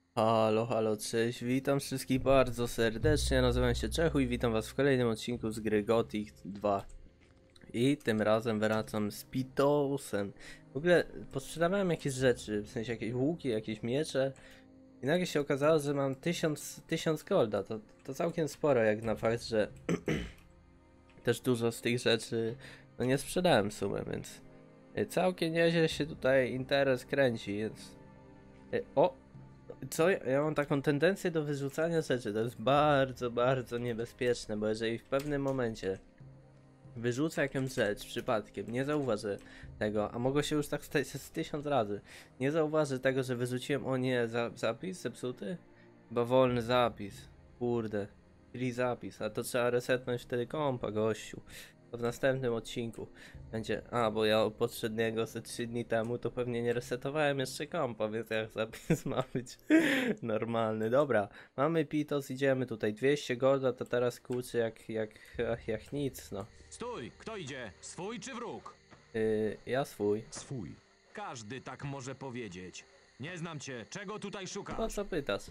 Halo, halo, cześć, witam wszystkich bardzo serdecznie, nazywam się Czechu i witam was w kolejnym odcinku z gry Gothic 2. I tym razem wracam z Pitosem. W ogóle posprzedawałem jakieś rzeczy, w sensie jakieś łuki, jakieś miecze. I nagle się okazało, że mam 1000 golda, to całkiem sporo jak na fakt, że też dużo z tych rzeczy no nie sprzedałem w sumie, więc całkiem nieźle się tutaj interes kręci, więc... O! Co? Ja mam taką tendencję do wyrzucania rzeczy. To jest bardzo, bardzo niebezpieczne, bo jeżeli w pewnym momencie wyrzucę jakąś rzecz przypadkiem, nie zauważę tego, a mogło się już tak stać z 1000 razy, nie zauważę tego, że wyrzuciłem, o nie, zapis zepsuty? Chyba wolny zapis. Kurde. Czyli zapis, a to trzeba resetnąć wtedy kompa, gościu. To w następnym odcinku będzie. A, bo ja od poprzedniego ze 3 dni temu to pewnie nie resetowałem jeszcze kompa, więc jak zapis ma być normalny. Dobra, mamy Pitos, idziemy tutaj. 200 golda to teraz kurczę jak nic, no. Stój! Kto idzie? Swój czy wróg? Ja swój. Swój. Każdy tak może powiedzieć. Nie znam cię. Czego tutaj Po szukasz? co pytasz?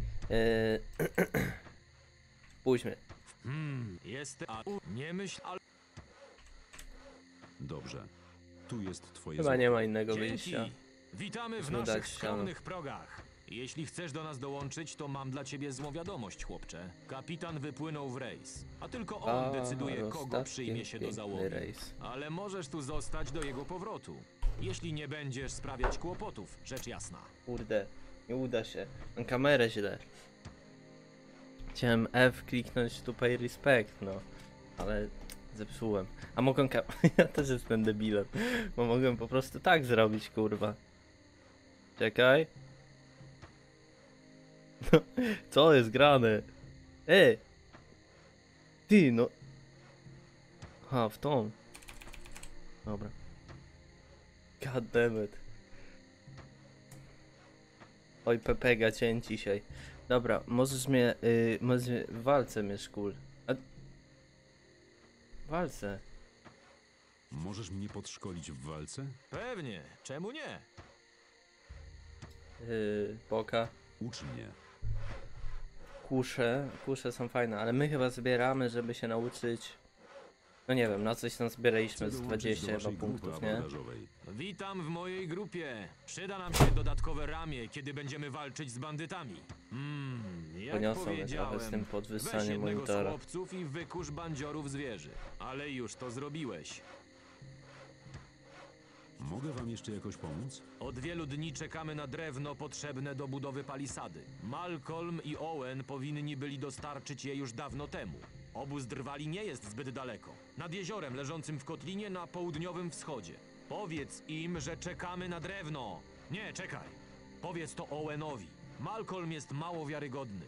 Pójdźmy. Jestem... Nie myśl, ale... Dobrze. Tu jest twoje Chyba złoto. nie ma innego Dzięki! wyjścia. Witamy w Musimy dać naszych ścianę. skromnych progach. Jeśli chcesz do nas dołączyć, to mam dla ciebie złą wiadomość, chłopcze. Kapitan wypłynął w rejs, a tylko on decyduje, kogo przyjmie się do załogi. Rejs. Ale możesz tu zostać do jego powrotu. Jeśli nie będziesz sprawiać kłopotów, rzecz jasna. Kurde, nie uda się. Mam kamerę źle. Chciałem F kliknąć tu pay respect, no. Ale zepsułem. A mogłem ja też jestem debilem. Bo mogłem po prostu tak zrobić, kurwa. Czekaj. No, co jest grane? Ty, no. A, w tą. Dobra. God damn it. Oj, Pepega cień dzisiaj. Dobra, możesz mnie, w walce mnie szkól. W walce. Możesz mnie podszkolić w walce? Pewnie, czemu nie? Boka. Ucz mnie. Kusze są fajne, ale my chyba zbieramy, żeby się nauczyć. No nie wiem, na coś tam zbieraliśmy Chcę z dołączyć 20 do chyba waszej grupy punktów, nie? abordażowej. Witam w mojej grupie. Przyda nam się dodatkowe ramię, kiedy będziemy walczyć z bandytami. Jak Poniosą mnie powiedziałem, trochę z tym weź podwyższaniem jednego z monitora. chłopców i wykusz bandziorów zwierzy. Ale już to zrobiłeś. Mogę wam jeszcze jakoś pomóc? Od wielu dni czekamy na drewno potrzebne do budowy palisady. Malcolm i Owen powinni byli dostarczyć je już dawno temu. Obóz drwali nie jest zbyt daleko. Nad jeziorem leżącym w kotlinie na południowym wschodzie. Powiedz im, że czekamy na drewno. Nie, czekaj. Powiedz to Owenowi. Malcolm jest mało wiarygodny.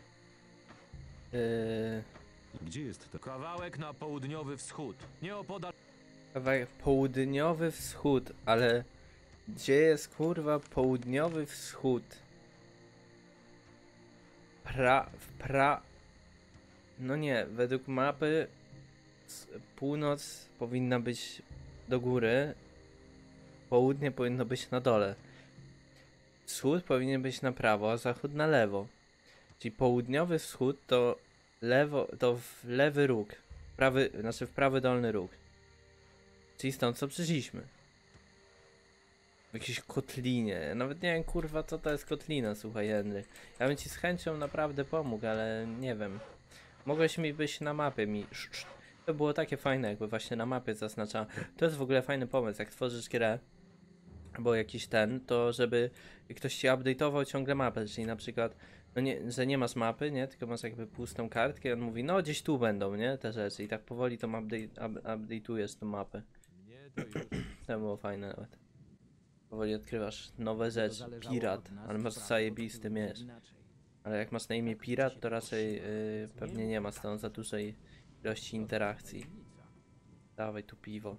Gdzie jest ta... Kawałek na południowy wschód. Nieopodal... Kawałek południowy wschód, ale gdzie jest kurwa południowy wschód? No nie, według mapy północ powinna być do góry, południe powinno być na dole. Wschód powinien być na prawo, a zachód na lewo. Czyli południowy wschód to w lewy róg. W prawy dolny róg. Czyli stąd co przyszliśmy. W jakiejś kotlinie. Nawet nie wiem kurwa co to jest kotlina, słuchaj Henry. Ja bym ci z chęcią naprawdę pomógł, ale nie wiem. Mogłeś mi być na mapie To było takie fajne, jakby właśnie na mapie zaznaczała. To jest w ogóle fajny pomysł, jak tworzysz grę albo jakiś to żeby ktoś ci update'ował ciągle mapę, czyli na przykład no nie, że nie masz mapy, nie, tylko masz jakby pustą kartkę i on mówi, no gdzieś tu będą, nie, te rzeczy i tak powoli tą update'ujesz tą mapę. To było fajne nawet. Powoli odkrywasz nowe rzeczy. Pirat, ale masz zajebisty miecz. Ale jak masz na imię Pirat, to raczej pewnie nie ma z tą za dużej ilości interakcji. Dawaj tu piwo.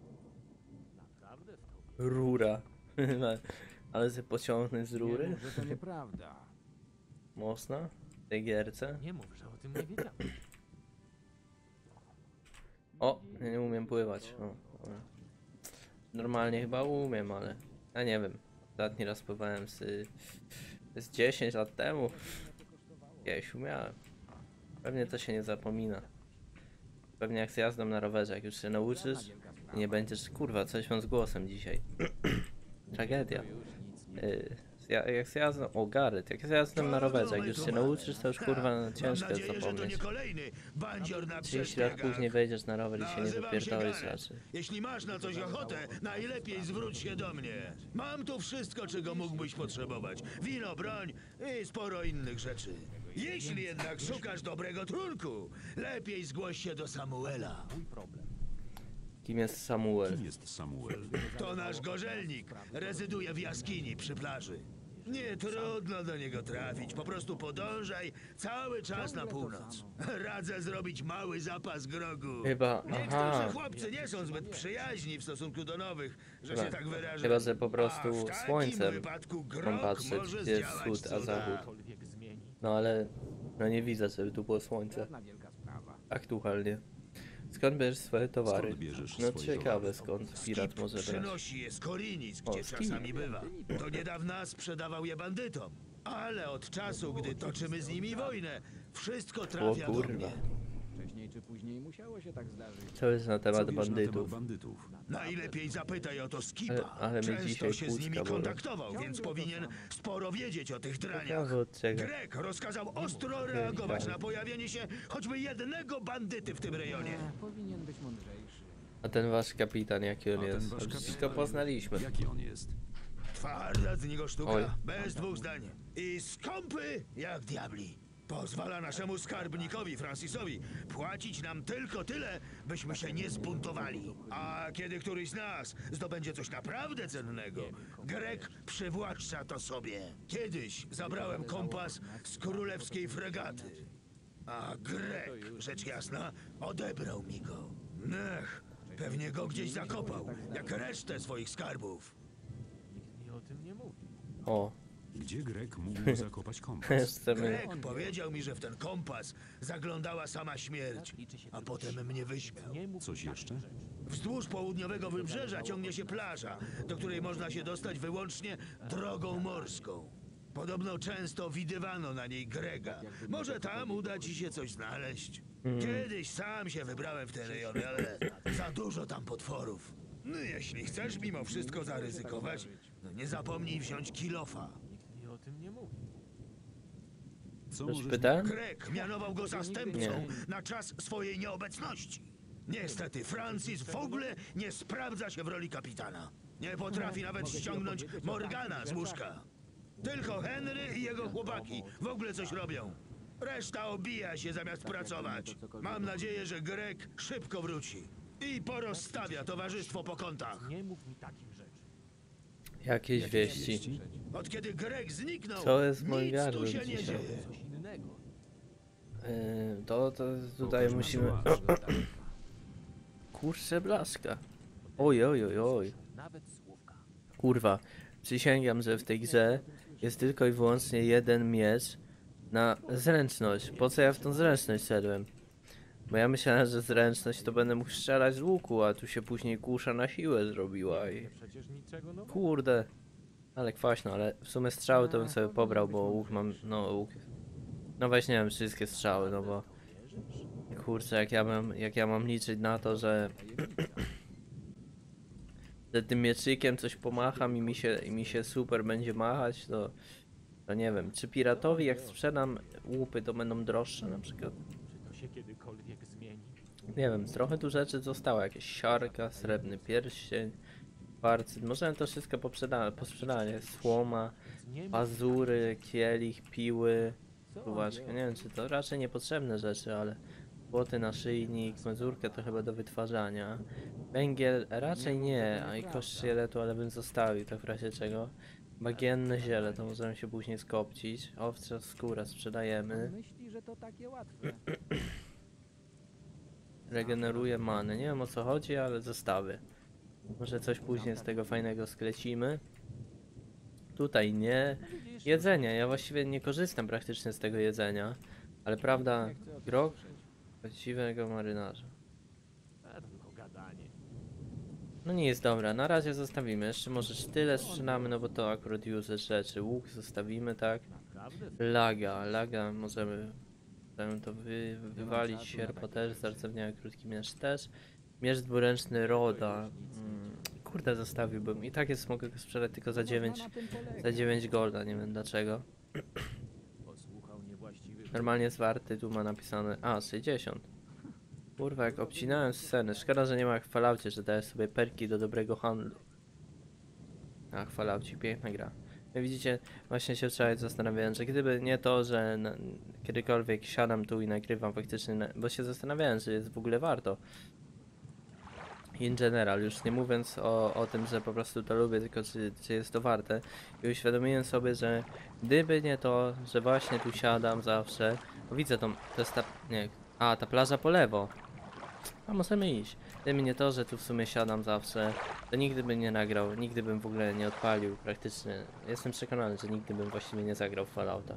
Rura. Ale się pociągnę z rury? Nie mów, że to nieprawda. Mocno? W tej gierce? Nie mów, że o tym nie wiedziałem. O, ja nie umiem pływać. O, dobra. Normalnie chyba umiem, ale ja nie wiem. Ostatni raz pływałem z To jest 10 lat temu. Kiedyś umiałem. Pewnie to się nie zapomina. Pewnie jak z jazdą na rowerze, jak już się nauczysz i nie będziesz... Kurwa, coś mam z głosem dzisiaj. Tragedia. Jak z jazdą... O, Gareth, jak z jazdą na rowerze, jak już się nauczysz, to już kurwa ciężko jest zapomnieć. 30 lat później wejdziesz na rower i się nie wypierdolisz raczej. Jeśli masz na coś ochotę, najlepiej zwróć się do mnie. Mam tu wszystko, czego mógłbyś potrzebować. Wino, broń i sporo innych rzeczy. Jeśli jednak szukasz dobrego trunku, lepiej zgłoś się do Samuela. Kim jest Samuel? Kim jest Samuel? To nasz gorzelnik. Rezyduje w jaskini przy plaży. Nie trudno do niego trafić. Po prostu podążaj cały czas na północ. Radzę zrobić mały zapas grogu. Chyba... Niektórzy Aha. chłopcy nie są zbyt przyjaźni w stosunku do nowych, że Chyba- się tak wyrażę. chyba, że po prostu A w takim słońcem wypadku mam grog patrzeć, może gdzie jest zdziałać wschód, a cuda. zachód. No ale... No nie widzę, żeby tu było słońce. Wielka sprawa. Aktualnie. Skąd bierzesz swoje towary? Skąd bierzesz No swoje ciekawe towary? skąd pirat może brać. Przynosi je z Korinic, O, gdzie z Kini. czasami bywa. Do niedawna sprzedawał je bandytom. Ale od czasu, gdy toczymy z nimi wojnę, wszystko O trafia do kurwa. mnie. Wcześniej czy później musiało się tak zdarzyć. Co jest na Co temat wiesz na temat bandytów? bandytów? Najlepiej zapytaj o to Skipa. Ale mnie Często dzisiaj się z nimi kłódka boli. kontaktował, więc powinien sporo wiedzieć o tych draniach. Ciekawe od czego. Greg rozkazał ostro reagować na pojawienie się choćby jednego bandyty w tym rejonie. Powinien być mądrzejszy. A ten wasz kapitan, jaki on A ten jest? wasz Wszystko kapitan? poznaliśmy. Jaki on jest? Twarda z niego sztuka, Oj. bez dwóch zdań. I skąpy jak diabli. Pozwala naszemu skarbnikowi, Francisowi, płacić nam tylko tyle, byśmy się nie zbuntowali. A kiedy któryś z nas zdobędzie coś naprawdę cennego, Greg przywłaszcza to sobie. Kiedyś zabrałem kompas z królewskiej fregaty. A Greg, rzecz jasna, odebrał mi go. Nech, pewnie go gdzieś zakopał, jak resztę swoich skarbów. Nikt mi o tym nie mówił. O, Gdzie Greg mógł zakopać kompas? chcemy... Greg powiedział mi, że w ten kompas zaglądała sama śmierć, a potem mnie wyśmiał. Nie mów Coś jeszcze? Wzdłuż południowego wybrzeża ciągnie się plaża, do której można się dostać wyłącznie drogą morską. Podobno często widywano na niej Grega. Może tam uda ci się coś znaleźć. Kiedyś sam się wybrałem w te rejony, ale za dużo tam potworów. No jeśli chcesz mimo wszystko zaryzykować, no nie zapomnij wziąć kilofa. Nikt mi o tym nie mówił. Co Coś możesz pytałem? Greg mianował go zastępcą Nie. na czas swojej nieobecności. Niestety, Francis w ogóle nie sprawdza się w roli kapitana. Nie potrafi nawet ściągnąć Morgana z łóżka. Tylko Henry i jego chłopaki w ogóle coś robią. Reszta obija się zamiast pracować. Mam nadzieję, że Greg szybko wróci i porozstawia towarzystwo po kątach. Nie mów mi takich rzeczy. Jakieś wieści. Od kiedy Greg zniknął, Co jest moim nic tu gardłem się nie dzisiaj? dzieje. Coś innego. To tutaj Pokaż musimy... nam zobacz. Kurczę blaszka. Oj, oj, oj, oj. Nawet słówka. Kurwa, przysięgam, że w tej grze jest tylko i wyłącznie jeden miecz na zręczność. Po co ja w tą zręczność szedłem? Bo ja myślałem, że zręczność to będę mógł strzelać z łuku, a tu się później kusza na siłę zrobiła i... Przecież niczego nowego. Kurde. Ale kwaśno, ale w sumie strzały to bym sobie pobrał, bo łuk mam... No łuk... No weź nie wiem, wszystkie strzały, no bo... Kurczę, jak ja mam liczyć na to, że... że tym mieczykiem coś pomacham i mi się super będzie machać, to nie wiem, czy piratowi jak sprzedam łupy to będą droższe na przykład. Czy to się kiedykolwiek zmieni? Nie wiem, trochę tu rzeczy zostało, jakieś siarka, srebrny pierścień, kwarcyt, możemy to wszystko posprzedać, słoma, Nie mów pazury, kielich, piły, co? próbaczka, nie wiem czy to raczej niepotrzebne rzeczy, ale płoty, naszyjnik, mezurkę to chyba do wytwarzania, węgiel raczej nie, a i kość szkieletu, ale bym zostawił tak w razie czego. Bagienne ziele to możemy się później skopcić, owcza skóra sprzedajemy, Myśli, że to takie łatwe. regeneruje manę, nie wiem o co chodzi, ale zostawię. Może coś później z tego fajnego sklecimy. Tutaj nie. Jedzenia, ja właściwie nie korzystam praktycznie z tego jedzenia, ale prawda, grog właściwego marynarza. A to tylko gadanie. No nie jest dobra, na razie zostawimy. Jeszcze może tyle sprzedamy, no bo to akurat user rzeczy. Łuk zostawimy, tak? Laga możemy to wywalić. Sierpa też, zarcewniała krótki miecz też. Miecz dwuręczny Roda. Kurde, zostawiłbym. I tak jest, mogę go sprzedać tylko za 9 golda, nie wiem dlaczego. Posłuchał niewłaściwych. Normalnie jest warty, tu ma napisane, 60. Kurwa, jak obcinałem scenę. Szkoda, że nie ma jak w Falloutie, że dajesz sobie perki do dobrego handlu. A w Falloutie, piękna gra. Jak widzicie, właśnie się wczoraj zastanawiałem, że gdyby nie to, że kiedykolwiek siadam tu i nagrywam faktycznie, bo się zastanawiałem, że jest w ogóle warto. In general, już nie mówiąc o tym, że po prostu to lubię, tylko czy jest to warte. I uświadomiłem sobie, że gdyby nie to, że właśnie tu siadam zawsze, bo widzę tą, to jest ta, nie, ta plaża po lewo. A możemy iść. Gdyby nie to, że tu w sumie siadam zawsze, to nigdy bym nie nagrał, nigdy bym w ogóle nie odpalił praktycznie. Jestem przekonany, że nigdy bym właściwie nie zagrał w Fallouta.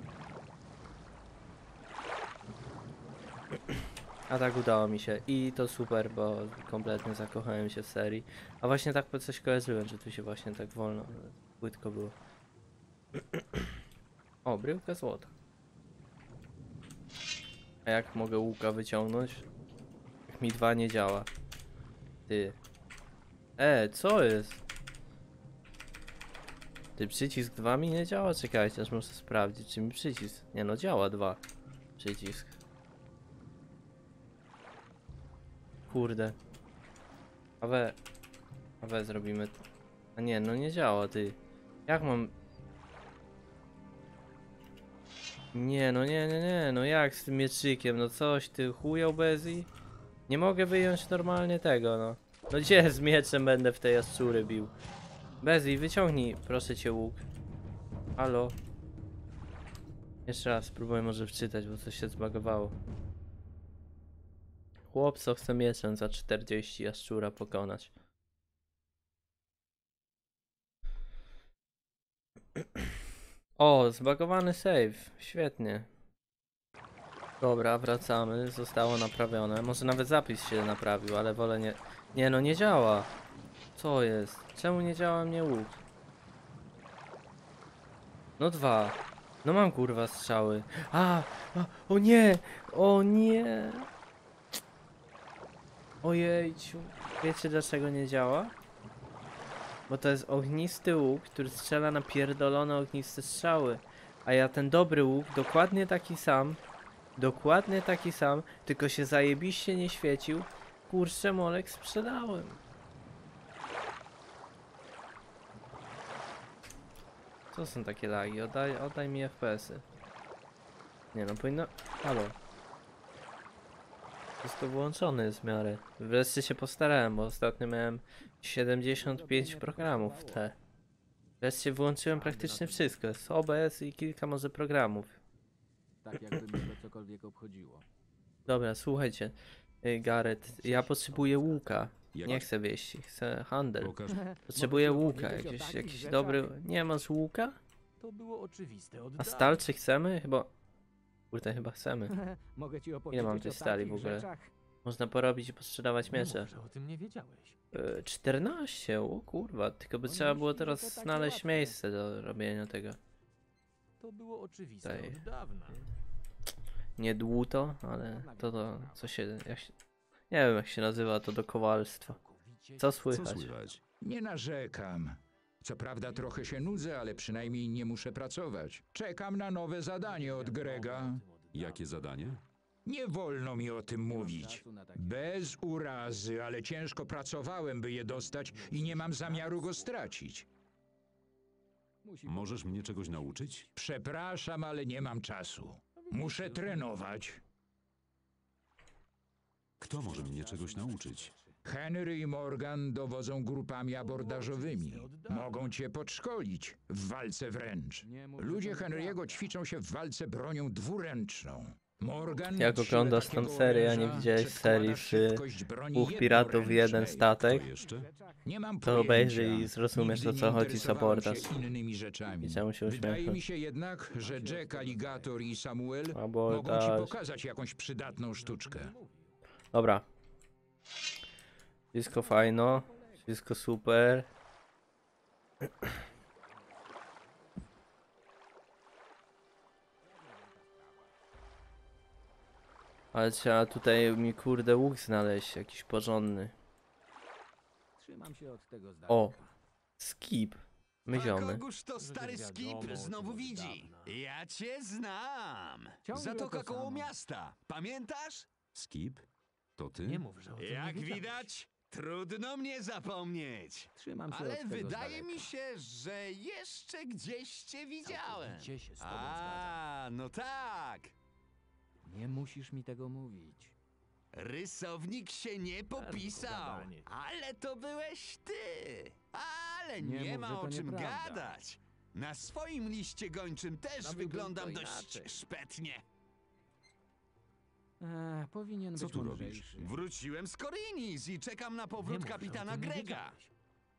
A tak udało mi się i to super, bo kompletnie zakochałem się w serii. A właśnie tak po coś kojarzyłem, że tu się właśnie tak wolno, płytko było. O, bryłka złota. A jak mogę łuka wyciągnąć? Jak mi 2 nie działa. Ty. Co jest? Ty, przycisk 2 mi nie działa? Czekajcie, aż muszę sprawdzić, czy mi przycisk... Nie no, działa 2. Przycisk. Kurde. A we zrobimy to. A nie, no nie działa, ty. Jak mam... Nie, no nie, no jak z tym mieczykiem, no coś ty chujał Bezi? Nie mogę wyjąć normalnie tego, no. No gdzie z mieczem będę w tej jaszczury bił? Bezi, wyciągnij, proszę cię, łuk. Halo? Jeszcze raz, spróbuję może wczytać, bo coś się zbagowało. Chłop, co chce mieczem za 40 jaszczura pokonać. O, zbagowany save. Świetnie. Dobra, wracamy. Zostało naprawione. Może nawet zapis się naprawił, ale wolę nie... Nie no, nie działa. Co jest? Czemu nie działa mnie łuk? No 2. No mam kurwa strzały. O nie! O nie! Ojejciu. Wiecie dlaczego nie działa? Bo to jest ognisty łuk, który strzela na pierdolone ogniste strzały. A ja ten dobry łuk, dokładnie taki sam, tylko się zajebiście nie świecił. Kurczę, molek sprzedałem. Co są takie lagi? Oddaj mi FPS-y. Nie no, powinno... Halo. Wszystko włączone jest w miarę. Wreszcie się postarałem, bo ostatnio miałem 75 programów w te. Wreszcie włączyłem praktycznie wszystko. Jest OBS i kilka może programów. Tak jakby mnie to cokolwiek obchodziło. Dobra, słuchajcie. Gareth, ja potrzebuję łuka. Nie chcę wieści, chcę handel. Pokaż. Potrzebuję Mogę ci łuka, opowiedzieć o jakiś takich rzeczach. dobry... Nie masz łuka? To było oczywiste od A dawna. stal czy chcemy? Chyba... Kurde, chyba chcemy. Mogę ci opowiedzieć mam tej o stali takich w ogóle? rzeczach. Można porobić i posprzedawać miecze. Może o tym nie wiedziałeś. 14, o kurwa, tylko by Oni trzeba było myśleli, teraz że to takie znaleźć łatwe. miejsce do robienia tego. To było oczywiste Tutaj. od dawna. Nie dłuto, ale to co się, nie wiem jak się nazywa to do kowalstwa. Co Co słychać? słychać? Nie narzekam. Co prawda trochę się nudzę, ale przynajmniej nie muszę pracować. Czekam na nowe zadanie od Grega. Jakie zadanie? Nie wolno mi o tym mówić. Bez urazy, ale ciężko pracowałem, by je dostać i nie mam zamiaru go stracić. Możesz mnie czegoś nauczyć? Przepraszam, ale nie mam czasu. Muszę trenować. Kto może mnie czegoś nauczyć? Henry i Morgan dowodzą grupami abordażowymi. Mogą cię podszkolić w walce wręcz. Ludzie Henry'ego ćwiczą się w walce bronią dwuręczną. Morgan Jak na siłę oglądasz tą takiego serię, a nie oręża widziałeś przedkłada serii z szybkość broni Dwóch piratów, jeden jednoręcznej. statek, Kto jeszcze? Nie mam to obejrzyj pojęcia. i zrozumiesz o Nigdy co nie chodzi z interesowałem się abordaż. innymi rzeczami. I czemu się Wydaje uśmiechasz? mi się jednak, że Jack, Alligator i Samuel mogą ci Abordaż. pokazać jakąś przydatną sztuczkę. Dobra. Wszystko fajno. Wszystko super. Ale trzeba tutaj mi kurde łuk znaleźć, jakiś porządny. Trzymam się od tego z O, daleka. skip. A Myziomy. kogóż to stary Przecież skip wiadomo, znowu od widzi? dawna. Ja cię znam! Ciągle Zatoka to koło samo. miasta. Pamiętasz? Skip? To ty? Nie mów, że o tym nie Jak wiedziałeś. widać, trudno mnie zapomnieć. Trzymam się Ale od tego z wydaje daleka. mi się, że jeszcze gdzieś cię widziałem. Całkowicie się z tobą A, no tak. Nie musisz mi tego mówić. Rysownik się nie popisał, gadanie. ale to byłeś ty. Ale Nie nie mów, ma że to o czym nieprawda. gadać. Na swoim liście gończym też Zrobiłbym wyglądam to dość inaczej. szpetnie. Powinien Co być tu robisz? mądrzejszy. Wróciłem z Korinis i czekam na Nie powrót mów, że o kapitana tym nie Grega. wiedziałeś.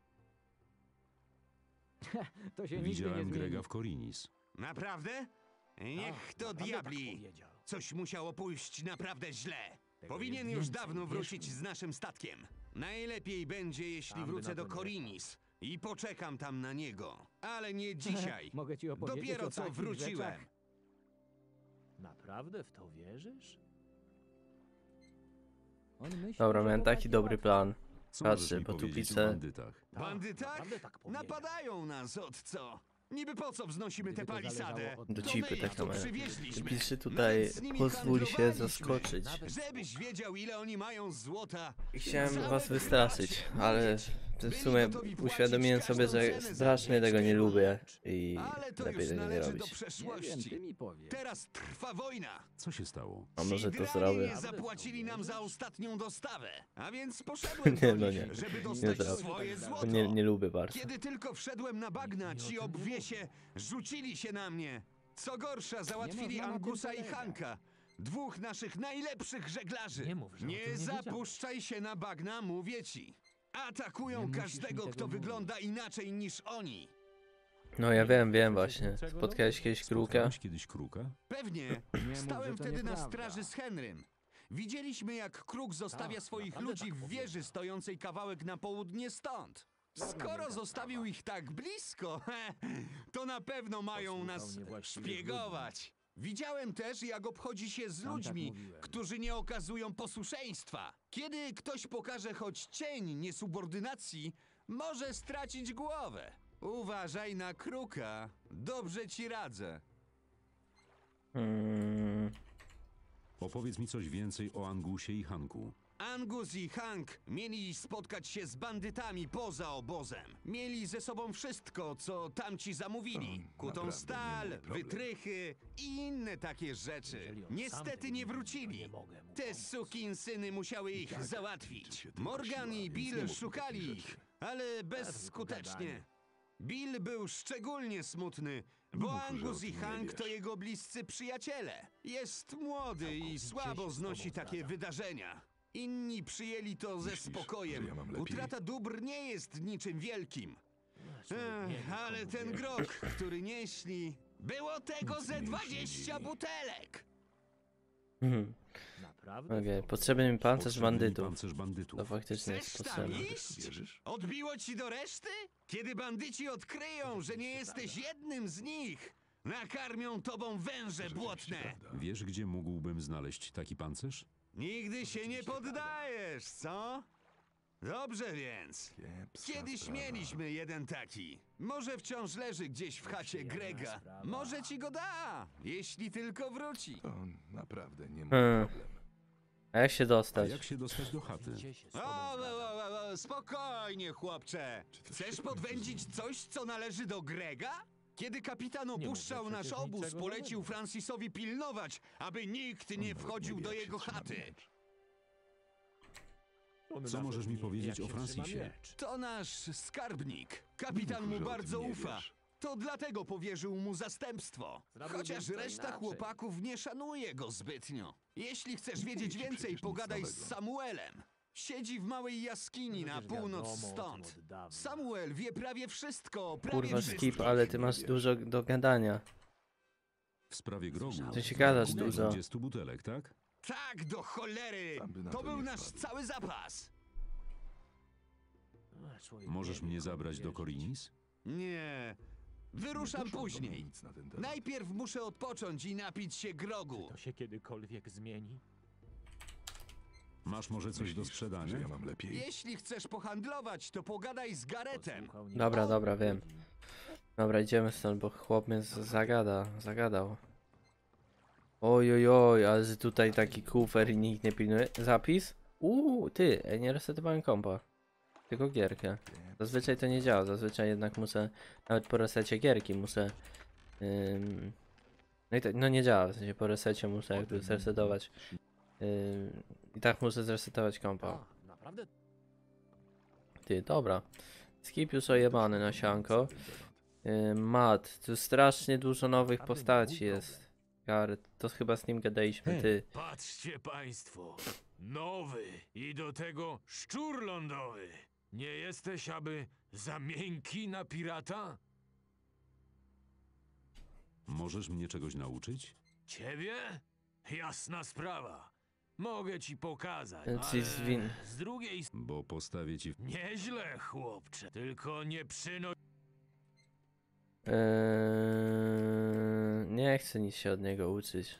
To się nigdy Widziałem nie zmieni. Grega w Korinis. Naprawdę? Niech to naprawdę diabli. Tak powiedział. Coś musiało pójść naprawdę źle. Tego Powinien jest już więcej, dawno wierz wrócić mi. z naszym statkiem. Najlepiej będzie, jeśli Tam by wrócę na do to nie Korinis i poczekam tam na niego. Ale nie dzisiaj. Mogę ci opowiedzieć Dopiero o co takich wróciłem. rzeczach. Naprawdę w to wierzysz? On myśli, Dobra, że miałem to taki takie dobry łatwe. plan. Co Patrzcie, możesz mi bo tu powiedzieć piszę- o bandytach? Tak, Bandytach? naprawdę tak powiedział. Napadają nas od co? Niby po co wznosimy tę Gdyby to palisadę? zależało od Do To cipy my ich tak to tu mają. przywieźliśmy. Pisze tutaj, Nawet z nimi pozwól się handlowaliśmy. zaskoczyć. Żebyś wiedział, ile oni mają złota. Chciałem Całe was wybrać, wystraszyć, ale mówić. w Byli sumie gotowi płacić uświadomiłem sobie, każdą że cenę za strasznie tego nie wieczny lubię łącz. i Ale to lepiej już tego nie należy do robić. Nie wiem, przeszłości. ty mi powiesz. Teraz trwa wojna. Co się stało? A może to Sidranie zrobię? nie zapłacili nam za ostatnią dostawę, a więc poszedłem Nie, do no nich, nie. żeby Nie dostać zrobię. swoje złoto. Nie lubię bardzo. Kiedy tylko wszedłem na bagna, ci obwiesie rzucili się na mnie. Co gorsza, załatwili można na tym Angusa i polegać. Hanka. Dwóch naszych najlepszych żeglarzy. Nie mów, że o tym Nie nie wiedziałeś. zapuszczaj się na bagna, mówię ci. Atakują Nie musisz każdego, mi kto tego wygląda inaczej niż oni. No ja wiem właśnie. Spotkałeś kiedyś kruka? Spotkałeś kiedyś kruka? Pewnie. mów, Stałem że to wtedy na nieprawda. straży z Henrym. Widzieliśmy, jak kruk zostawia Tak, swoich naprawdę ludzi tak w powiedział. wieży stojącej kawałek na południe stąd. Skoro zostawił ich tak blisko, to na pewno mają Posłuchał nas niewłaściwych szpiegować. Widziałem też, jak obchodzi się z tak ludźmi, mówiłem. którzy nie okazują posłuszeństwa. Kiedy ktoś pokaże choć cień niesubordynacji, może stracić głowę. Uważaj na kruka. Dobrze ci radzę. Opowiedz mi coś więcej o Angusie i Hanku. Angus i Hank mieli spotkać się z bandytami poza obozem. Mieli ze sobą wszystko, co tamci zamówili. Kutą stal, wytrychy i inne takie rzeczy. Jeżeli on sam Niestety tego nie nie wrócili. nie mogę mu Te pomóc. sukinsyny musiały ich załatwić. Morgan i Bill szukali ich, ale bezskutecznie. Bill był szczególnie smutny, bo Angus i Hank to jego bliscy przyjaciele. Jest młody i słabo znosi takie wydarzenia. Inni przyjęli to ze spokojem. Utrata dóbr nie jest niczym wielkim. Ale ten grog, który nieśli, było tego ze 20 butelek. Naprawdę? Okej, potrzebny mi pancerz Potrzebny mi bandytów. pancerz bandytów. To faktycznie jest Chcesz tam potrzebne. iść? Odbiło ci do reszty? Kiedy bandyci odkryją, że nie jesteś jednym z nich, nakarmią tobą węże błotne. Wiesz, gdzie mógłbym znaleźć taki pancerz? Nigdy się nie poddajesz, co? Dobrze więc. Kiedyś mieliśmy jeden taki. Może wciąż leży gdzieś w chacie Grega. Może ci go da, jeśli tylko wróci. To naprawdę nie mój Hmm. problem. A jak się A dostać? jak się dostać do chaty? Całkowicie się z tobą O, zgadzam. spokojnie, chłopcze. Chcesz podwędzić coś, co należy do Grega? Kiedy kapitan opuszczał mówię nasz przecież obóz, niczego polecił nowego. Francisowi pilnować, aby nikt nie wchodził do jego chaty. On Co nawet możesz mi nie wie, powiedzieć jak o się trzyma Francisie? miecz. To nasz skarbnik. Kapitan mu że o bardzo tym nie ufa. wiesz. To dlatego powierzył mu zastępstwo. Zrobiłbym Chociaż to reszta inaczej. chłopaków nie szanuje go zbytnio. Jeśli chcesz wiedzieć ci więcej, przecież nic pogadaj z nowego. Samuelem. Siedzi w małej jaskini na Przecież północ wiadomo o tym stąd. od dawna. Samuel wie prawie wszystko, prawie Kurwa wszystko. skip, ale ty masz dużo do gadania. W sprawie grogu. Ty się gadasz Około dużo. 20 butelek, tak? Tak, do cholery! Sam by na To to był nie nasz wpadł. cały zapas. Możesz mnie zabrać do Korinis? Nie. Wyruszam później. Najpierw muszę odpocząć i napić się grogu. To się kiedykolwiek zmieni? Masz może coś do sprzedania? Jeśli chcesz pohandlować, to pogadaj z Garetem. Dobra, dobra, wiem. Dobra, idziemy stąd, bo chłop mnie zagadał. Oj, oj, oj, ale że tutaj taki kufer i nikt nie pilnuje. Zapis? Ty, nie resetowałem kompa. Tylko gierkę. Zazwyczaj to nie działa, zazwyczaj jednak muszę, nawet po resecie gierki muszę... no i to, no nie działa, w sensie po resecie muszę jakby zresetować. I tak muszę zresetować kompa. Naprawdę? Ty, dobra. Skip już ojebany na sianko. Mat, tu strasznie dużo nowych postaci jest. Gareth, to chyba z nim gadaliśmy, ty. Patrzcie państwo, nowy i do tego szczur lądowy. Nie jesteś aby za miękki na pirata? Możesz mnie czegoś nauczyć? Ciebie? Jasna sprawa. Mogę ci pokazać, Czyli ale z drugiej Bo postawię ci... nieźle, chłopcze. Tylko nie przynoś... Nie chcę nic się od niego uczyć.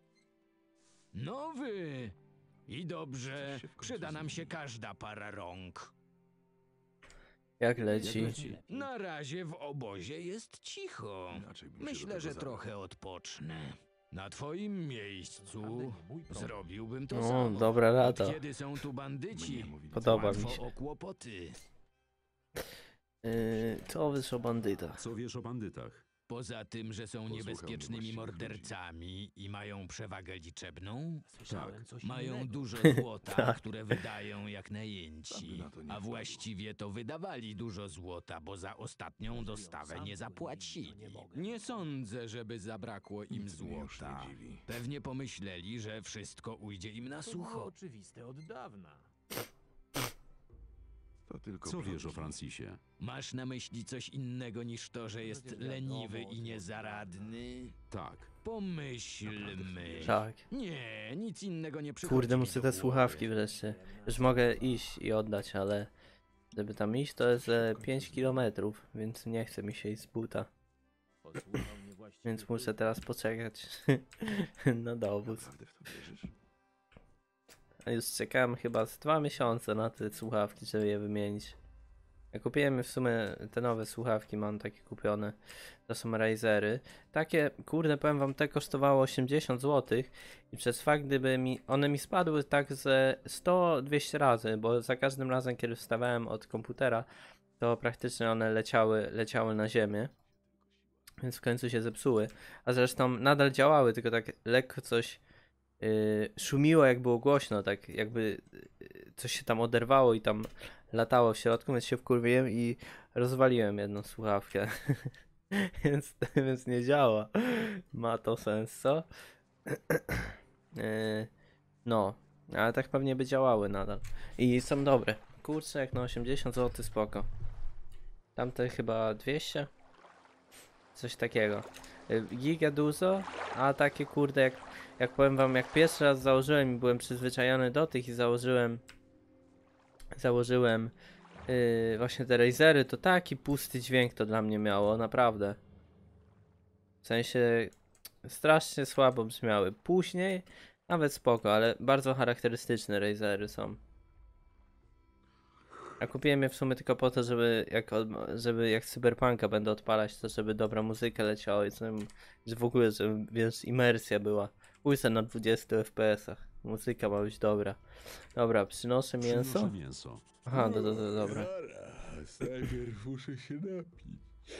Nowy! I dobrze, przyda nam się każda para rąk. Jak leci? Na razie w obozie jest cicho. Myślę, że trochę odpocznę. Na twoim miejscu zrobiłbym to O, samo. dobra Od rada. kiedy są tu bandyci? Podoba mi Łatwo się. o kłopoty. Co wiesz o bandytach? Co wiesz o bandytach? Poza tym, że są niebezpiecznymi mordercami i mają przewagę liczebną, Słyszałem coś mają innego. dużo złota, które wydają jak najęci. A właściwie to wydawali dużo złota, bo za ostatnią dostawę nie zapłacili. Nie sądzę, żeby zabrakło im złota. Pewnie pomyśleli, że wszystko ujdzie im na To było sucho. oczywiste od dawna. Co wiesz o Francisie? Masz na myśli coś innego niż to, że jest leniwy i niezaradny? Tak. Pomyślmy. Tak. Nie, nic innego nie przychodzi Kurde, mi muszę do te głowy. słuchawki wreszcie. Już mogę iść i oddać, ale... Żeby tam iść to jest 5 km, więc nie chce mi się iść z buta. Posłuchał mnie właściwie Więc muszę teraz poczekać na dowód. A już czekałem chyba z 2 miesiące na te słuchawki, żeby je wymienić. Ja kupiłem w sumie te nowe słuchawki, mam takie kupione. To są Razery. Takie, kurde, powiem wam, te kosztowało 80 zł. I przez fakt, gdyby one mi spadły tak ze 100-200 razy, bo za każdym razem, kiedy wstawałem od komputera, to praktycznie one leciały na ziemię. Więc w końcu się zepsuły. A zresztą nadal działały, tylko tak lekko coś szumiło, jak było głośno, tak jakby coś się tam oderwało i tam latało w środku, więc się wkurwiłem i rozwaliłem jedną słuchawkę. więc nie działa. Ma to sens, co? No, ale tak pewnie by działały nadal. I są dobre. Kurczę, jak na 80 zł spoko. Tamte chyba 200? Coś takiego. Giga dużo, a takie kurde, jak powiem wam, jak pierwszy raz założyłem i byłem przyzwyczajony do tych i założyłem właśnie te Razery, to taki pusty dźwięk to dla mnie miało, naprawdę. W sensie strasznie słabo brzmiały. Później nawet spoko, ale bardzo charakterystyczne Razery są. A kupiłem je w sumie tylko po to, żeby jak Cyberpunka będę odpalać, to żeby dobra muzyka leciała i że w ogóle, żeby wiesz, imersja była. Ujdę na 20 FPS-ach. Muzyka ma być dobra. Dobra, przynoszę mięso. Przynoszę mięso. Aha, dobra. Zaraz, najpierw muszę się napić.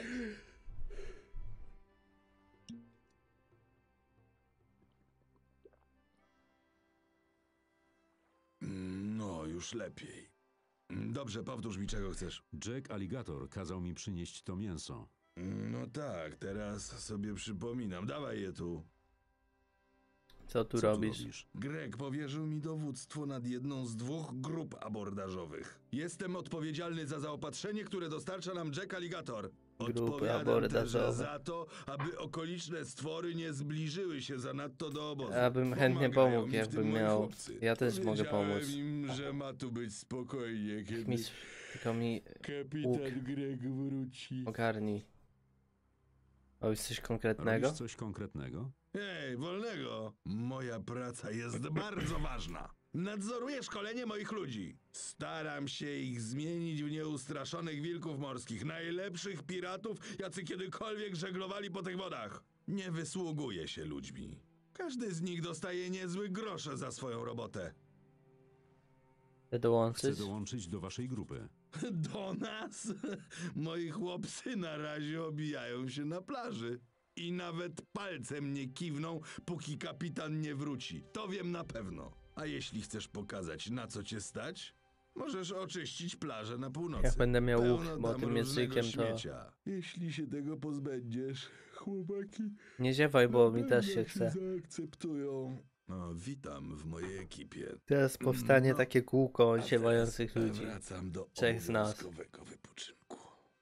No, już lepiej. Dobrze, powtórz mi, czego chcesz. Jack Alligator kazał mi przynieść to mięso. No tak, teraz sobie przypominam. Dawaj je tu. Co tu Co robisz? tu robisz? Greg powierzył mi dowództwo nad jedną z 2 grup abordażowych. Jestem odpowiedzialny za zaopatrzenie, które dostarcza nam Jack Alligator. Grupy Odpowiadam też abordażowe. za to, aby okoliczne stwory nie zbliżyły się zanadto do obozu. Ja bym chętnie Pomagają pomógł, mi w jakbym tym moi miał. chłopcy. Ja też mogę Powiedziałem pomóc. im, że ma tu być spokojnie, kiedy Mi, tylko mi łuk kapitan Greg wróci. ogarnij. Robisz coś Robisz konkretnego? coś konkretnego? Hej, wolnego! Moja praca jest bardzo ważna. Nadzoruję szkolenie moich ludzi. Staram się ich zmienić w nieustraszonych wilków morskich, najlepszych piratów, jacy kiedykolwiek żeglowali po tych wodach. Nie wysługuje się ludźmi. Każdy z nich dostaje niezły grosze za swoją robotę. Chcę Chcę dołączyć? dołączyć do waszej grupy. Do nas? Moi chłopcy na razie obijają się na plaży. I nawet palcem nie kiwną, póki kapitan nie wróci. To wiem na pewno. A jeśli chcesz pokazać, na co cię stać, możesz oczyścić plażę na północy. Jak będę miał łuk, Pełno bo tam tym różnego mieczykiem to... śmiecia. Jeśli się tego pozbędziesz, chłopaki... Nie ziewaj, bo mi też się pewno chce. zaakceptują. No, witam w mojej ekipie. Teraz powstanie No, takie kółko A teraz ziewających ludzi. Wracam do 3 z nas. obowiązkowego wypoczynku.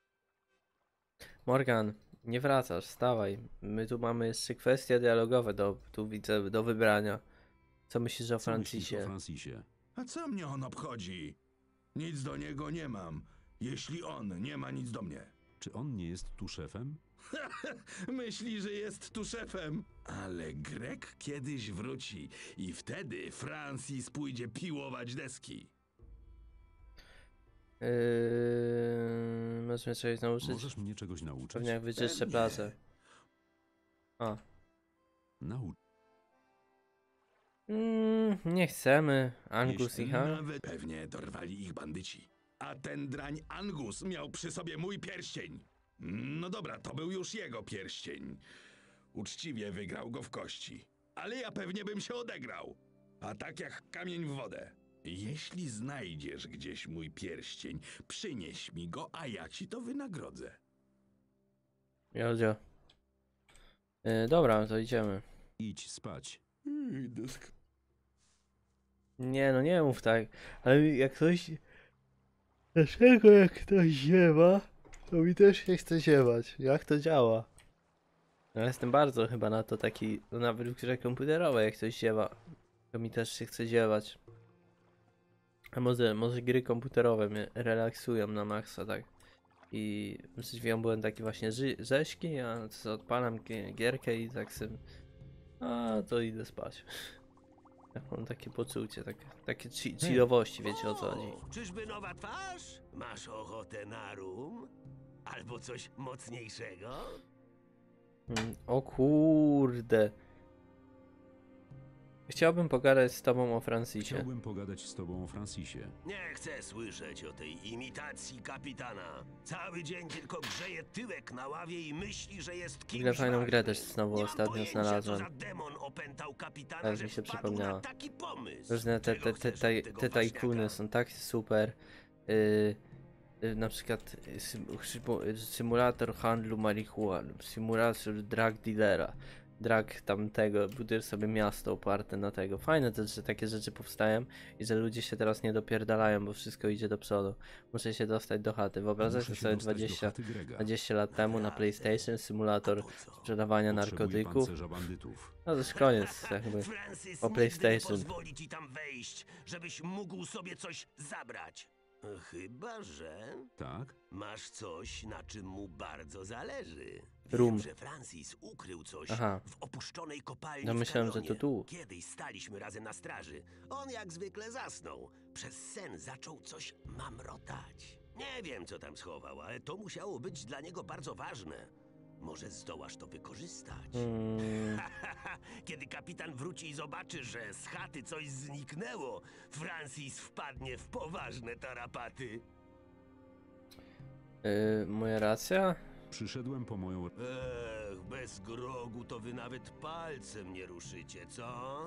Morgan, nie wracasz, stawaj. My tu mamy jeszcze kwestie dialogowe tu widzę, do wybrania. Co myślisz o Co myślisz o Francisie? Francisie? A co mnie on obchodzi? Nic do niego nie mam, jeśli on nie ma nic do mnie. Czy on nie jest tu szefem? Myśli, że jest tu szefem. Ale Greg kiedyś wróci i wtedy Francis pójdzie piłować deski. Możesz mnie czegoś nauczyć? Możesz mnie czegoś nauczyć? Pewnie jak wyczyszczę Pewnie. plażę. A. Naucz. Nie chcemy. Angus i Han? Nawet pewnie dorwali ich bandyci. A ten drań Angus miał przy sobie mój pierścień. No dobra, to był już jego pierścień. Uczciwie wygrał go w kości. Ale ja pewnie bym się odegrał. A tak jak kamień w wodę. Jeśli znajdziesz gdzieś mój pierścień, przynieś mi go, a ja ci to wynagrodzę. Jodzio. Dobra, to idziemy. Idź spać. Nie, no nie mów tak. Ale jak ktoś... Dlaczego jak ktoś ziewa, to mi też się chce ziewać. Jak to działa? Ja jestem bardzo chyba na to taki... No nawet w grze komputerowej jak ktoś ziewa, to mi też się chce ziewać. A może gry komputerowe mnie relaksują na maksa, tak? I przed chwilą byłem taki właśnie rzeźki, a co odpalam gierkę i tak sobie... A to idę spać. Ja mam takie poczucie, takie chillowości, wiecie o co chodzi. Czyżby nowa twarz? Masz ochotę na rum? Albo coś mocniejszego? O kurde. Chciałbym pogadać z tobą o Francisie. Chciałbym pogadać z tobą o Francisie. Nie chcę słyszeć o tej imitacji kapitana. Cały dzień tylko grzeje tyłek na ławie i myśli, że jest kimś Ile fajną grę ważnym. też znowu Nie mam ostatnio pojęcia, znalazłem. co za demon opętał kapitana, Teraz że mi się wpadł przypomniało. na taki pomysł. Różne Czego chcesz od tego te tajkuny ważniaka? są tak super. Na przykład symulator handlu marihuany, symulator drug dealera, drug tamtego, budujesz sobie miasto oparte na tego. Fajne też, że takie rzeczy powstają i że ludzie się teraz nie dopierdalają, bo wszystko idzie do przodu. Muszę się dostać do chaty. Wyobrażasz Muszę się sobie dostać do 20 chaty Grega. 20 lat temu na PlayStation symulator sprzedawania Potrzebuję narkotyków. pancerza bandytów. No to już koniec jakby. Francis po nigdy PlayStation. nie pozwoli ci tam wejść, żebyś mógł sobie coś zabrać. Chyba że Tak? masz coś, na czym mu bardzo zależy. Rum. Wiem, że Francis ukrył coś Aha. w opuszczonej kopalni No w myślałem, że kanionie. to tu. Kiedyś staliśmy razem na straży. On jak zwykle zasnął. Przez sen zaczął coś mamrotać. Nie wiem, co tam schował, ale to musiało być dla niego bardzo ważne. Może zdołasz to wykorzystać. Kiedy kapitan wróci i zobaczy, że z chaty coś zniknęło, Francis wpadnie w poważne tarapaty. Moja racja? Przyszedłem po moją... Bez grogu to wy nawet palcem nie ruszycie, co?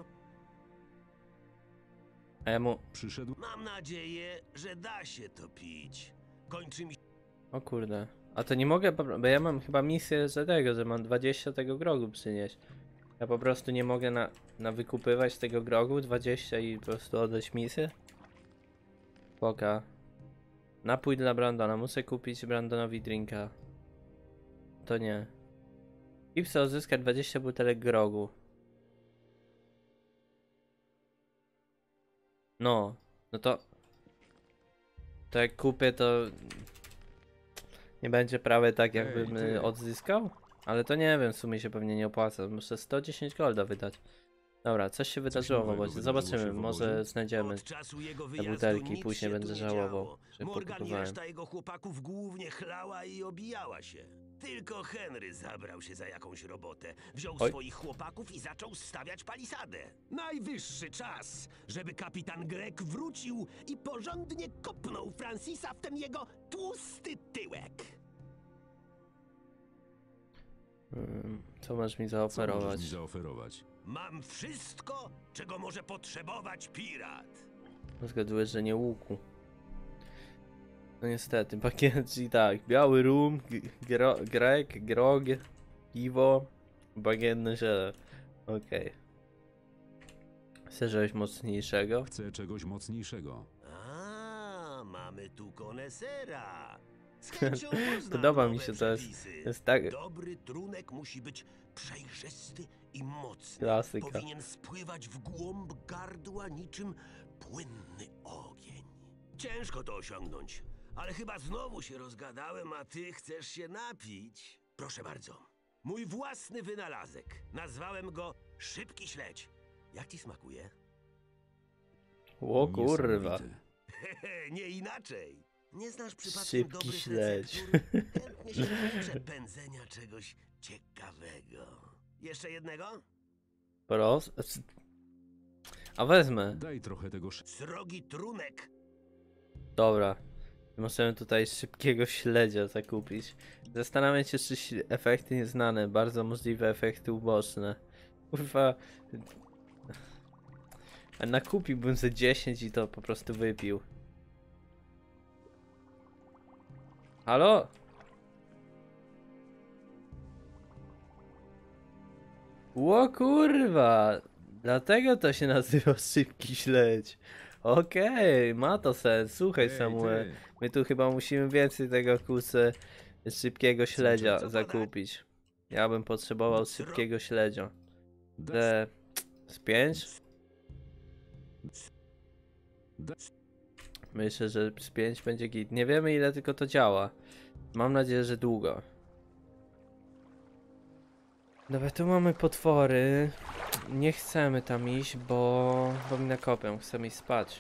A ja mu... Przyszedł... Mam nadzieję, że da się to pić. Kończy mi O kurde. A to nie mogę, bo ja mam chyba misję że mam 20 tego grogu przynieść. Ja po prostu nie mogę na wykupywać tego grogu 20 i po prostu oddać misję. Poka. Napój dla Brandona. Muszę kupić Brandonowi drinka. To nie. I chcę uzyskać 20 butelek grogu. No. No to... To jak kupię, to... Nie będzie prawie tak, jakbym odzyskał? Ale to nie wiem, w sumie się pewnie nie opłaca. Muszę 110 golda wydać. Dobra, coś się wydarzyło w obozie. Zobaczymy, może znajdziemy Od czasu jego te wyjazdu butelki, nic później się tu będę nie żałował, działo. że Morgan i pokupowałem. reszta jego chłopaków głównie chlała i obijała się. Tylko Henry zabrał się za jakąś robotę. Wziął Oj. swoich chłopaków i zaczął stawiać palisadę. Najwyższy czas, żeby kapitan Greg wrócił i porządnie kopnął Francisa w ten jego tłusty tyłek. Co masz mi Co zaoferować? możesz mi zaoferować? Mam wszystko, czego może potrzebować pirat. Zgaduję, że nie łuku. No niestety, pakiet i tak. Biały rum, greg, grog, piwo, bagienne ziele. Okej. Chcesz czegoś mocniejszego? Chcę czegoś mocniejszego. A, mamy tu konesera. Z chęcią poznam Podoba mi nowe się, przepisy. to jest tak... Dobry trunek musi być przejrzysty i mocny. Klasyka. Powinien spływać w głąb gardła niczym płynny ogień. Ciężko to osiągnąć, ale chyba znowu się rozgadałem, a ty chcesz się napić. Proszę bardzo. Mój własny wynalazek. Nazwałem go Szybki Śledź. Jak ci smakuje? O kurwa. Niesamowite. Hehe, nie inaczej. Nie znasz przypadkiem Szybki dobrych śledź. receptur? Chętnie się nauczę pędzenia czegoś ciekawego. Jeszcze jednego? A wezmę. Daj trochę tego Srogi trunek. Dobra. Możemy tutaj szybkiego śledzia zakupić. Zastanawiam się, czy efekty nieznane, bardzo możliwe efekty uboczne. Kurwa. A nakupiłbym ze 10 i to po prostu wypił. Halo? Ło kurwa! Dlatego to się nazywa szybki śledź. Okej, ma to sens. Słuchaj, Samuel. My tu chyba musimy więcej tego kurczę szybkiego śledzia zakupić. Ja bym potrzebował szybkiego śledzia. Z 5? Myślę, że z 5 będzie git. Nie wiemy ile tylko to działa. Mam nadzieję, że długo. Dobra, tu mamy potwory. Nie chcemy tam iść, bo mi nakopią. Chcemy iść spać.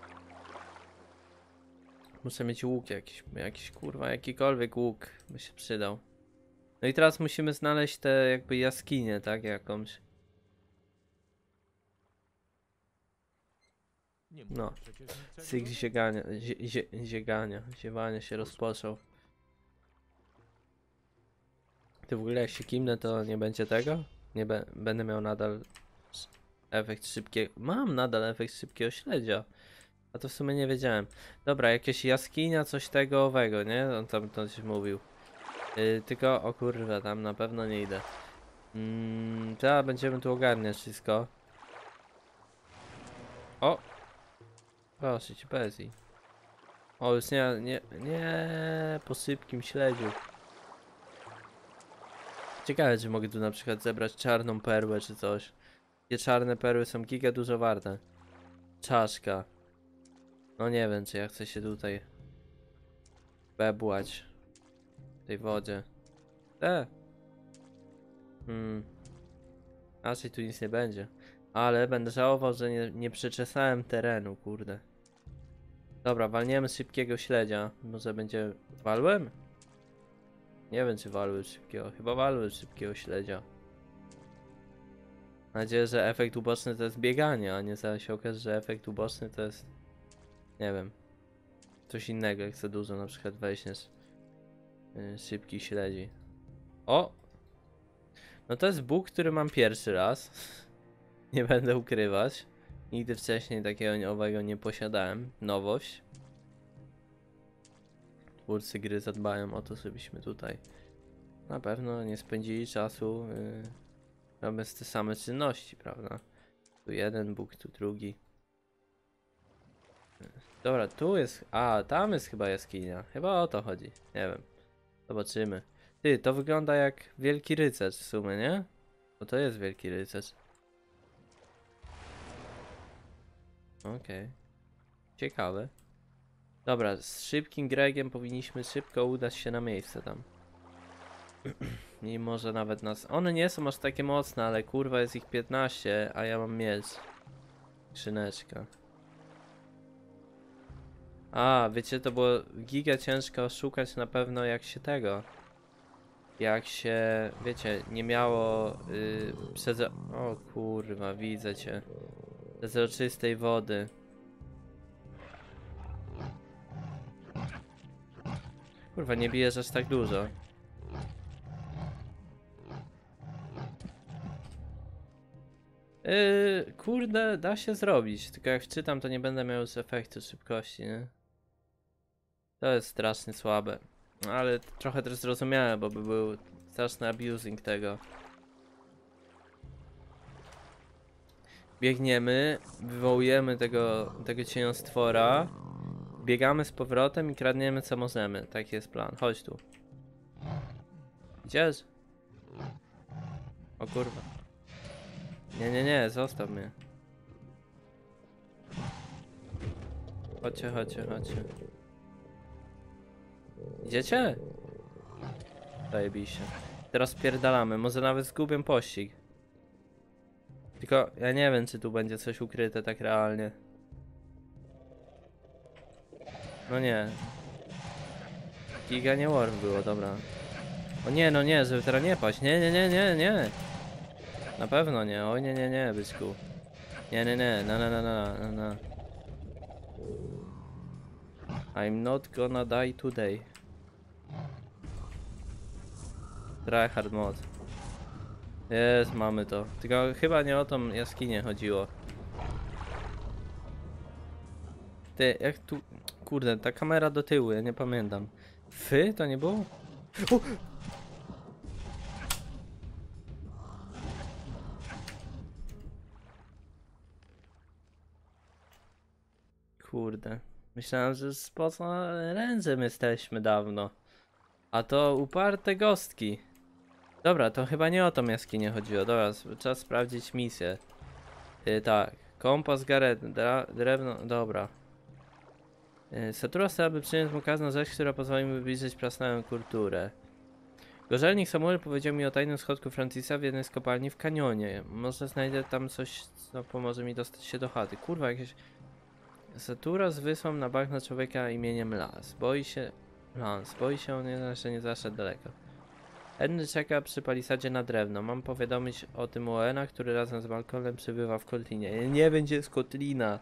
Muszę mieć łuk jakiś kurwa, jakikolwiek łuk by się przydał. No i teraz musimy znaleźć te jakby jaskinię, tak? Jakąś. No. Syk ziewania się rozpoczął. Ty w ogóle jak się kimnę, to nie będzie tego? Nie będę miał nadal efekt szybkiego... Mam nadal efekt szybkiego śledzia. A to w sumie nie wiedziałem. Dobra, jakieś jaskinia, coś tego owego, nie? On tam coś mówił. Tylko, o kurwa, tam na pewno nie idę. Teraz będziemy tu ogarniać wszystko. O! Proszę cię, Pezji. O, już nie, po szybkim śledziu. Ciekawe, czy mogę tu na przykład zebrać czarną perłę czy coś. Te czarne perły są giga dużo warte. Czaszka. No nie wiem, czy ja chcę się tutaj bebłać w tej wodzie. Raczej tu nic nie będzie. Ale będę żałował, że nie przeczesałem terenu, kurde. Dobra, walniemy szybkiego śledzia. Może będzie... Walłem? Nie wiem, czy walły szybkiego. Chyba walły szybkiego śledzia. Mam nadzieję, że efekt uboczny to jest bieganie, a nie zaraz się okaże, że efekt uboczny to jest... Nie wiem. Coś innego, jak za dużo na przykład weźmiesz szybki śledzi. O! No to jest bóg, który mam pierwszy raz. Nie będę ukrywać. Nigdy wcześniej takiego nowego nie posiadałem. Nowość. Twórcy gry zadbają o to, żebyśmy tutaj na pewno nie spędzili czasu robiąc te same czynności, prawda? Tu jeden Bóg, tu drugi. Dobra, tu jest... A, tam jest chyba jaskinia. Chyba o to chodzi. Nie wiem. Zobaczymy. Ty, to wygląda jak Wielki Rycerz w sumie, nie? Bo to jest Wielki Rycerz. Okej. Ciekawe. Dobra, z szybkim Gregiem powinniśmy szybko udać się na miejsce tam. I może nawet nas... One nie są aż takie mocne, ale kurwa jest ich 15, a ja mam miecz. Skrzyneczka. A, wiecie, to było giga ciężko szukać na pewno jak się tego... Jak się, wiecie, nie miało o kurwa, widzę cię. Przezroczystej wody. Kurwa, nie bijesz aż tak dużo. Kurde, da się zrobić. Tylko jak wczytam, to nie będę miał już efektu szybkości, nie? To jest strasznie słabe. Ale trochę też zrozumiałe, bo by był straszny abusing tego. Biegniemy, wywołujemy tego cieniostwora. Biegamy z powrotem i kradniemy co możemy. Taki jest plan. Chodź tu. Idziesz? O kurwa. Nie, zostaw mnie. Chodźcie. Idziecie? Zajebiście. Teraz spierdalamy. Może nawet zgubię pościg. Tylko ja nie wiem, czy tu będzie coś ukryte tak realnie. No nie. Giga nie warp było, dobra. O nie, no nie, żeby teraz nie paść. Nie. Na pewno nie. Oj, nie, byczku. Nie. No. I'm not gonna die today. Tryhard mod. Jest, mamy to. Tylko chyba nie o tą jaskinię chodziło. Ty, jak tu... Kurde, ta kamera do tyłu, ja nie pamiętam. To nie było? O! Kurde. Myślałem, że spoza rędzem jesteśmy dawno. A to uparte gostki. Dobra, to chyba nie o tą jaskinię chodziło. Dobra, trzeba sprawdzić misję. Tak. Kompas, drewno, dobra. Satura, aby przyjąć mu kazną rzecz, która pozwoli mi wybliżyć prasnałą kulturę. Gorzelnik Samuel powiedział mi o tajnym schodku Francisa w jednej z kopalni w kanionie. Może znajdę tam coś, co pomoże mi dostać się do chaty. Kurwa, jakieś... Satura z wysłą na bagno człowieka imieniem Lance. Boi się on jednak, że nie zaszedł daleko. Henry czeka przy palisadzie na drewno. Mam powiadomić o tym Owena, który razem z Malcolmem przybywa w Kotlinie. Nie będzie z Kotlina.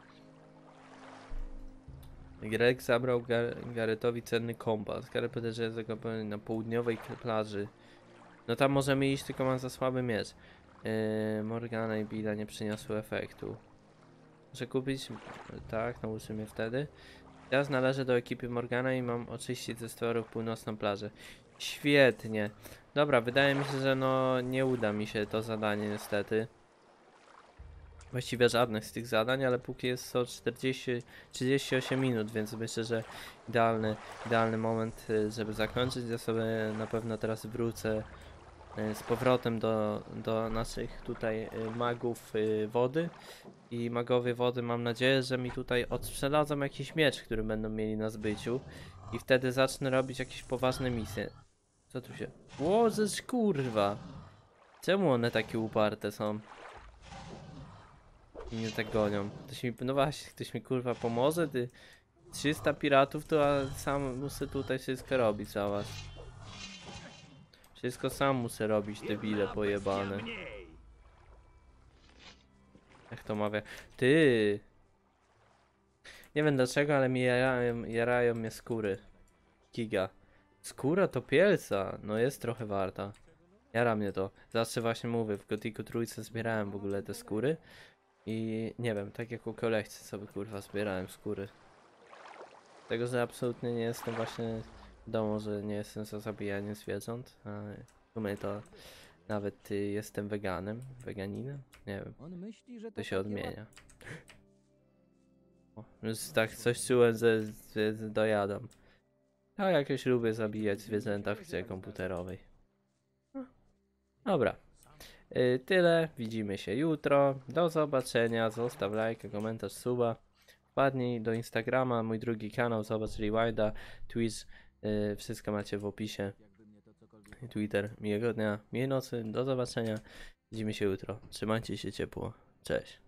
Greg zabrał Garrettowi cenny kompas. Garrett powiedział, że jest zakopany na południowej plaży. No tam możemy iść, tylko mam za słaby miecz. Morgana i Billa nie przyniosły efektu. Muszę kupić... Tak, nauczy mnie wtedy. Teraz należę do ekipy Morgana i mam oczyścić ze stworów północną plażę. Świetnie. Dobra, wydaje mi się, że no nie uda mi się to zadanie niestety. Właściwie żadnych z tych zadań, ale póki jest co 38 minut, więc myślę, że idealny moment, żeby zakończyć. Ja sobie na pewno teraz wrócę z powrotem do naszych tutaj magów wody. I magowie wody, mam nadzieję, że mi tutaj odsprzedadzą jakiś miecz, który będą mieli na zbyciu. I wtedy zacznę robić jakieś poważne misje. Co tu się... Łożesz, kurwa! Czemu one takie uparte są? I mnie tak gonią. No właśnie, ktoś mi kurwa pomoże? Ty 300 piratów, to a sam muszę tutaj wszystko robić za was. Wszystko sam muszę robić, debile pojebane. Jak to mawia? Ty! Nie wiem dlaczego, ale mi jarają mnie skóry. Giga. Skóra to pielca. No jest trochę warta. Jara mnie to. Zawsze właśnie mówię, w Gothicu trójce zbierałem w ogóle te skóry. I nie wiem, tak jak u kolekcji sobie kurwa zbierałem skóry. Tego, że absolutnie nie jestem właśnie... Wiadomo, że nie jestem za zabijanie zwierząt. A w sumie to Nawet jestem weganem, weganinem? Nie wiem, On myśli, że to się odmienia. O, już tak coś czułem, że dojadam. A jakoś lubię zabijać zwierzęta w grze komputerowej. No. Dobra. Tyle, widzimy się jutro. Do zobaczenia, zostaw lajka, komentarz, suba. Wpadnij do Instagrama, mój drugi kanał, zobacz Rewinda, Twitch, wszystko macie w opisie. Twitter, miłego dnia, miłej nocy, do zobaczenia. Widzimy się jutro. Trzymajcie się ciepło. Cześć.